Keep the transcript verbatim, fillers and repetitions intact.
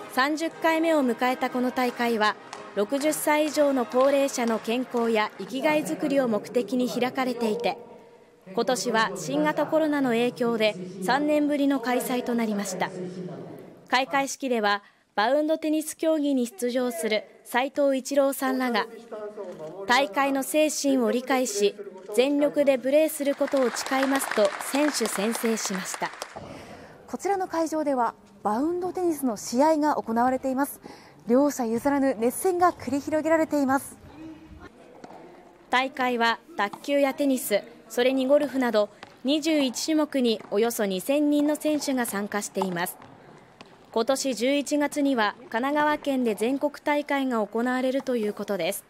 さんじゅっかいめを迎えたこの大会は、ろくじゅっさい以上の高齢者の健康や生きがいづくりを目的に開かれていて、今年は新型コロナの影響でさんねんぶりの開催となりました。開会式ではバウンドテニス競技に出場する斉藤一郎さんらが大会の精神を理解し、全力でプレーすることを誓いますと選手宣誓しました。 こちらの会場ではバウンドテニスの試合が行われています。両者譲らぬ熱戦が繰り広げられています。 大会は卓球やテニス、それにゴルフなどにじゅういちしゅもくにおよそにせんにんの選手が参加しています。今年じゅういちがつには神奈川県で全国大会が行われるということです。